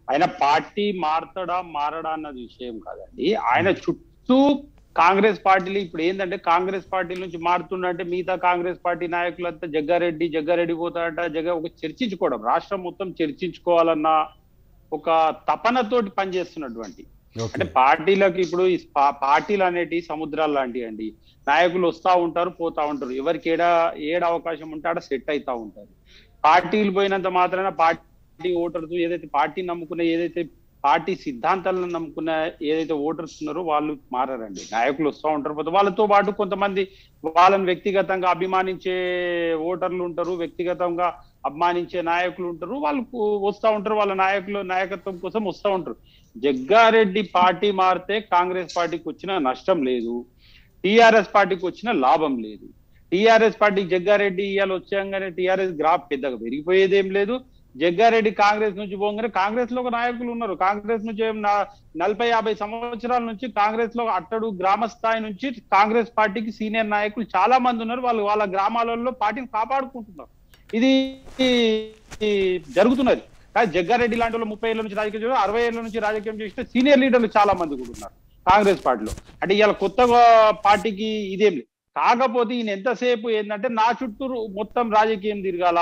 ఆయన పార్టీ మారతాడా మారడా అన్నది విషయం కాదండి. ఆయన చుట్టూ కాంగ్రెస్ పార్టీలు ఇప్పుడు ఏంటంటే కాంగ్రెస్ పార్టీ నుంచి మారుతుండంటే మిగతా కాంగ్రెస్ పార్టీ నాయకులంతా జగ్గారెడ్డి పోతాడట ఒక చర్చించుకోవడం, రాష్ట్రం మొత్తం చర్చించుకోవాలన్న ఒక తపనతోటి పనిచేస్తున్నటువంటి అంటే పార్టీలకు ఇప్పుడు పార్టీలు అనేటి సముద్రాలు లాంటివి అండి. నాయకులు వస్తా ఉంటారు పోతా ఉంటారు, ఎవరికి ఏడ అవకాశం ఉంటే ఆడ సెట్ అవుతా ఉంటారు. పార్టీలు పోయినంత మాత్రాన పార్టీ ఓటర్స్ ఏదైతే పార్టీ నమ్ముకున్న ఏదైతే పార్టీ సిద్ధాంతాలను నమ్ముకున్న ఏదైతే ఓటర్స్ ఉన్నారో వాళ్ళు మారారండి. నాయకులు వస్తూ ఉంటారు పోతే వాళ్ళతో పాటు కొంతమంది వాళ్ళని వ్యక్తిగతంగా అభిమానించే ఓటర్లు ఉంటారు, వ్యక్తిగతంగా అభిమానించే నాయకులు ఉంటారు, వాళ్ళు వస్తూ ఉంటారు, వాళ్ళ నాయకత్వం కోసం వస్తూ ఉంటారు. జగ్గారెడ్డి పార్టీ మారితే కాంగ్రెస్ పార్టీకి వచ్చిన నష్టం లేదు, టిఆర్ఎస్ పార్టీకి వచ్చిన లాభం లేదు. టిఆర్ఎస్ పార్టీకి జగ్గారెడ్డి ఇవాళ వచ్చాగానే టిఆర్ఎస్ గ్రాఫ్ పెద్దగా పెరిగిపోయేదేం లేదు. జగ్గారెడ్డి కాంగ్రెస్ నుంచి పోగానే కాంగ్రెస్ లో ఒక నాయకులు ఉన్నారు, కాంగ్రెస్ నుంచి 40-50 సంవత్సరాల నుంచి కాంగ్రెస్ లో అట్టడు గ్రామ స్థాయి నుంచి కాంగ్రెస్ పార్టీకి సీనియర్ నాయకులు చాలా మంది ఉన్నారు. వాళ్ళు వాళ్ళ గ్రామాలలో పార్టీని కాపాడుకుంటున్నారు. ఇది జరుగుతున్నది. కానీ జగ్గారెడ్డి లాంటి వాళ్ళు 30 ఏళ్ళ నుంచి రాజకీయం చేస్తారు, 60 ఏళ్ళ నుంచి రాజకీయం చేస్తే సీనియర్ లీడర్లు చాలా మంది కూడా ఉన్నారు కాంగ్రెస్ పార్టీలో. అంటే ఇవాళ కొత్తగా పార్టీకి ఇదేం లేదు. కాకపోతే ఈయన ఎంతసేపు ఏంటంటే నా చుట్టూరు మొత్తం రాజకీయం తిరగాల,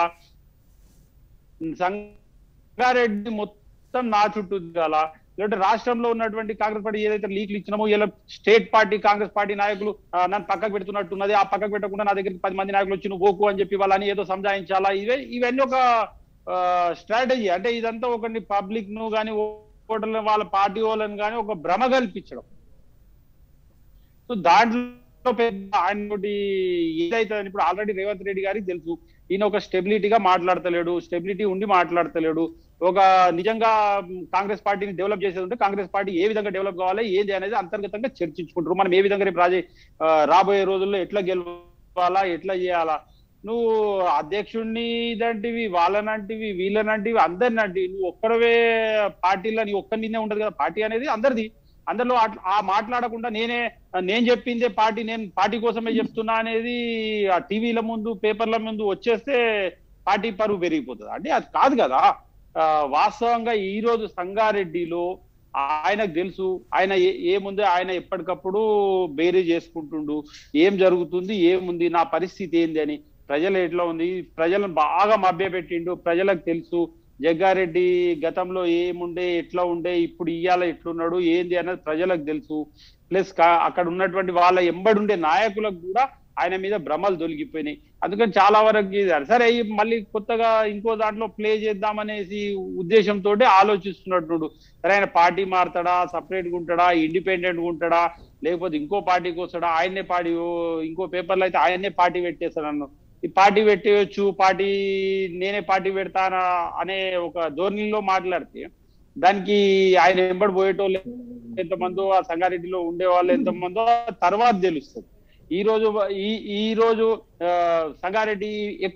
సంగారెడ్డి మొత్తం నా చుట్టూ తిరగాల, లేదంటే రాష్ట్రంలో ఉన్నటువంటి కాంగ్రెస్ పార్టీ ఏదైతే లీక్లు ఇచ్చినామో ఇలా స్టేట్ పార్టీ కాంగ్రెస్ పార్టీ నాయకులు నన్ను పక్కకు పెడుతున్నట్టున్నది, ఆ పక్కకు పెట్టకుండా నా దగ్గరికి 10 మంది నాయకులు వచ్చి నువ్వు ఓకు అని చెప్పి వాళ్ళని ఏదో సంజాయించాలా, ఇవన్నీ ఒక స్ట్రాటజీ. అంటే ఇదంతా ఒకటి పబ్లిక్ ను కానీ ఓటర్లను వాళ్ళ పార్టీ వాళ్ళని కానీ ఒక భ్రమ కల్పించడం. సో దాంట్లో పెద్ద ఆయన ఏదైతే ఇప్పుడు ఆల్రెడీ రేవంత్ రెడ్డి గారికి తెలుసు ఈయన ఒక స్టెబిలిటీగా మాట్లాడతలేడు, స్టెబిలిటీ ఉండి మాట్లాడతలేడు. ఒక నిజంగా కాంగ్రెస్ పార్టీని డెవలప్ చేసేది ఉంటే కాంగ్రెస్ పార్టీ ఏ విధంగా డెవలప్ కావాలి ఏంది అనేది అంతర్గతంగా చర్చించుకుంటారు. మనం ఏ విధంగా రేపు రాబోయే రోజుల్లో ఎట్లా గెలవాలా ఎట్లా చేయాలా, నువ్వు అధ్యక్షుడిని ఇదంటివి వాళ్ళనంటివి వీళ్ళనంటివి అందరినంటివి నువ్వు ఒక్కడవే పార్టీలో నీ ఒక్కరినే ఉండదు కదా. పార్టీ అనేది అందరిది, అందరిలో ఆ మాట్లాడకుండా నేను చెప్పిందే పార్టీ, నేను పార్టీ కోసమే చెప్తున్నా అనేది ఆ టీవీల ముందు పేపర్ల ముందు వచ్చేస్తే పార్టీ పరువు పెరిగిపోతుంది. అంటే అది కాదు కదా. వాస్తవంగా ఈ రోజు సంగారెడ్డిలో ఆయనకు తెలుసు, ఆయన ఏముంది ఆయన ఎప్పటికప్పుడు బేరీ చేసుకుంటుండు, ఏం జరుగుతుంది ఏముంది నా పరిస్థితి ఏంది అని, ప్రజలు ఎట్లా ఉంది, ప్రజలను బాగా మభ్యపెట్టిండు. ప్రజలకు తెలుసు జగ్గారెడ్డి గతంలో ఏముండే ఎట్లా ఉండే ఇప్పుడు ఇయ్యాల ఎట్లున్నాడు ఏంది అన్నది ప్రజలకు తెలుసు. ప్లస్ అక్కడ ఉన్నటువంటి వాళ్ళ ఎంబడుండే నాయకులకు కూడా ఆయన మీద భ్రమలు దొరికిపోయినాయి. అందుకని చాలా వరకు సరే మళ్ళీ కొత్తగా ఇంకో దాంట్లో ప్లే చేద్దామనేసి ఉద్దేశంతో ఆలోచిస్తున్నట్టు. సరే ఆయన పార్టీ మారుతాడా, సపరేట్గా ఉంటాడా, ఇండిపెండెంట్గా ఉంటాడా, లేకపోతే ఇంకో పార్టీకి వస్తాడా, ఆయన్నే పార్టీ ఇంకో పేపర్లో అయితే ఆయన్నే పార్టీ పెట్టేస్తాడు అన్ను. ఈ పార్టీ పెట్టేయచ్చు, నేనే పార్టీ పెడతానా అనే ఒక ధోరణిలో మాట్లాడితే దానికి ఆయన వెంబడి పోయేటోళ్ళు ఎంతమందో, ఆ సంగారెడ్డిలో ఉండే వాళ్ళు ఎంతమందో తర్వాత తెలుస్తుంది. ఈ రోజు సంగారెడ్డి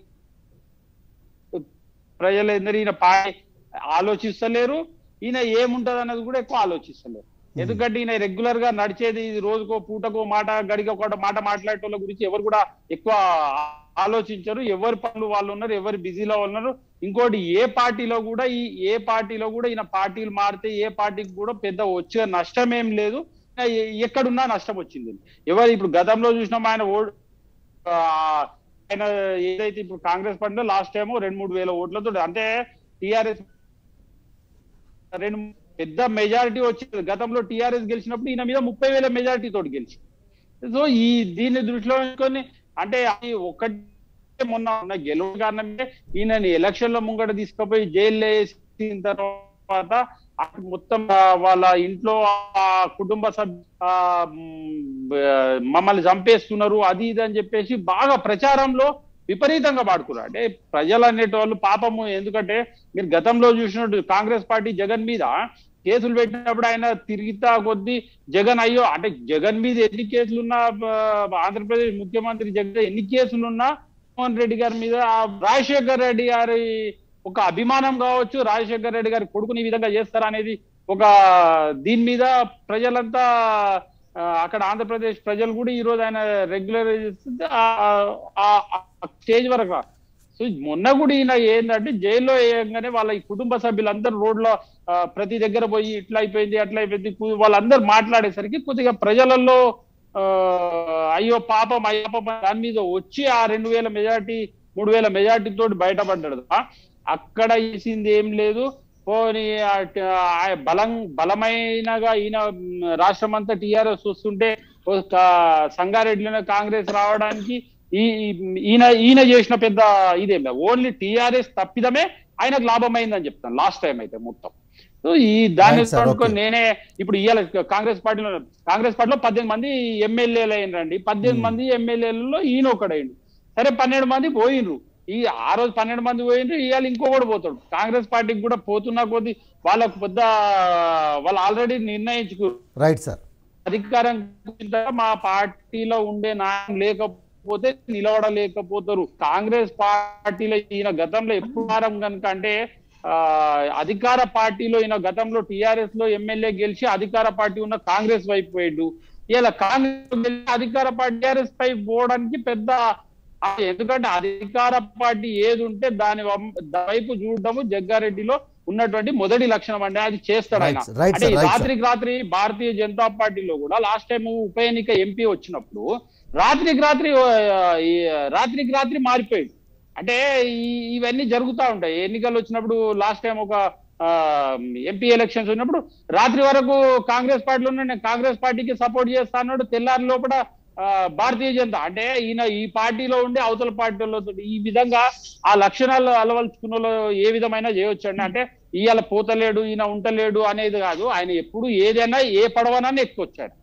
ప్రజలందరూ ఈయన ఆలోచిస్తలేరు, ఈయన ఏముంటది అన్నది కూడా ఎక్కువ ఆలోచిస్తలేరు. ఎందుకంటే ఈయన రెగ్యులర్ గా నడిచేది రోజుకో పూటకో మాట గడికో మాట మాట్లాడేటోళ్ళ గురించి ఎవరు కూడా ఎక్కువ ఆలోచించరు. ఎవరి పనులు వాళ్ళు ఉన్నారు, ఎవరు బిజీలో ఉన్నారు. ఇంకోటి ఏ పార్టీలో కూడా ఈయన పార్టీలు మారితే ఏ పార్టీకి కూడా పెద్ద వచ్చే నష్టం ఏం లేదు, ఎక్కడున్నా నష్టం వచ్చింది. ఇప్పుడు గతంలో చూసినాం ఆయన ఏదైతే ఇప్పుడు కాంగ్రెస్ పార్టీలో లాస్ట్ టైం 2-3 వేల ఓట్లతో, అంటే టిఆర్ఎస్ పెద్ద మెజారిటీ వచ్చింది. గతంలో టిఆర్ఎస్ గెలిచినప్పుడు ఈయన మీద 30,000 మెజారిటీ తోటి గెలిచి. సో దీన్ని దృష్టిలో ఉంచుకొని అంటే ఒక్కటే మొన్న గెలువు కారణమే ఈయనని ఎలక్షన్ల ముంగట తీసుకుపోయి జైల్లో వేసిన తర్వాత మొత్తం వాళ్ళ ఇంట్లో కుటుంబ మమ్మల్ని చంపేస్తున్నారు అది ఇది అని చెప్పేసి బాగా ప్రచారంలో విపరీతంగా పాడుకున్నారు. అంటే ప్రజలు అనేటోళ్ళు పాపము. ఎందుకంటే మీరు గతంలో చూసినట్టు కాంగ్రెస్ పార్టీ జగన్ మీద కేసులు పెట్టినప్పుడు ఆయన తిరిగితా కొద్దీ జగన్ అయ్యో అంటే జగన్ మీద ఎన్ని కేసులున్నా, ఆంధ్రప్రదేశ్ ముఖ్యమంత్రి జగన్ ఎన్ని కేసులున్నా జగన్మోహన్ రెడ్డి గారి మీద రాజశేఖర్ రెడ్డి గారి ఒక అభిమానం కావచ్చు, రాజశేఖర్ రెడ్డి గారి కొడుకుని ఈ విధంగా చేస్తారా అనేది ఒక దీని మీద ప్రజలంతా అక్కడ ఆంధ్రప్రదేశ్ ప్రజలు కూడా ఈ రోజు ఆయన రెగ్యులర్ స్టేజ్ వరకు. సో మొన్న కూడా ఈయన ఏంటంటే జైల్లో వేయగానే వాళ్ళ ఈ కుటుంబ సభ్యులందరూ రోడ్లో ప్రతి దగ్గర పోయి ఇట్లా అయిపోయింది అట్లా అయిపోయింది వాళ్ళందరూ మాట్లాడేసరికి కొద్దిగా ప్రజలలో ఆ అయ్యో పాపం అయ్యో పాపం దాని మీద వచ్చి ఆ 2000 మెజార్టీ 3000 మెజార్టీ తోటి బయటపడ్డాడు. అక్కడ వేసింది ఏం లేదు. పోనీ బలమైనగా ఈయన రాష్ట్రం అంతా టీఆర్ఎస్ వస్తుంటే సంగారెడ్డిలో కాంగ్రెస్ రావడానికి ఈయన చేసిన పెద్ద ఇదేం లేదు. ఓన్లీ టీఆర్ఎస్ తప్పిదమే ఆయనకు లాభమైందని చెప్తాను లాస్ట్ టైం అయితే మొత్తం. ఈ దాన్ని అనుకొని నేనే ఇప్పుడు ఇవాళ కాంగ్రెస్ పార్టీలో 18 మంది ఎమ్మెల్యేలు అయినరండి. 18 మంది ఎమ్మెల్యేలలో ఈయన ఒకడైండు. సరే 12 మంది పోయినరు. ఆ రోజు 12 మంది పోయినరు. ఇవాళ ఇంకొకటి పోతాడు. కాంగ్రెస్ పార్టీకి కూడా పోతున్నా కొద్ది వాళ్ళకు వాళ్ళు ఆల్రెడీ నిర్ణయించుకున్నారు. Right sir. అధికారం మా పార్టీలో ఉండే నాయకులు లేకపోతే నిలబడలేకపోతారు. కాంగ్రెస్ పార్టీలో ఈయన గతంలో ఎప్పుడు కనుక అంటే అధికార పార్టీలో ఈయన గతంలో టిఆర్ఎస్ లో ఎమ్మెల్యే గెలిచి అధికార పార్టీ ఉన్న కాంగ్రెస్ వైపు పోయాడు. ఇలా కాంగ్రెస్ అధికార పార్టీ టిఆర్ఎస్ పై పోవడానికి పెద్ద, ఎందుకంటే అధికార పార్టీ ఏది ఉంటే దాని వైపు చూడడము జగ్గారెడ్డిలో ఉన్నటువంటి మొదటి లక్షణం అండి. అది చేస్తాడు ఆయన. అంటే రాత్రికి రాత్రి భారతీయ జనతా పార్టీలో కూడా లాస్ట్ టైం ఉప ఎన్నిక ఎంపీ వచ్చినప్పుడు రాత్రికి రాత్రి మారిపోయాడు. అంటే ఇవన్నీ జరుగుతూ ఉంటాయి. ఎన్నికలు వచ్చినప్పుడు లాస్ట్ టైం ఒక ఎంపీ ఎలక్షన్స్ ఉన్నప్పుడు రాత్రి వరకు కాంగ్రెస్ పార్టీలో నేను కాంగ్రెస్ పార్టీకి సపోర్ట్ చేస్తా అన్నాడు. తెల్లారి లోపల భారతీయ జనతా అంటే ఈయన ఈ పార్టీలో ఉండి అవతల పార్టీలో ఈ విధంగా ఆ లక్షణాలు అలవలుచుకున్న ఏ విధమైన చేయొచ్చు అండి. అంటే ఇవాళ పోతలేడు ఈయన ఉంటలేడు అనేది కాదు. ఆయన ఎప్పుడు ఏదైనా ఏ పడవనన్నా ఎక్కొచ్చాడు.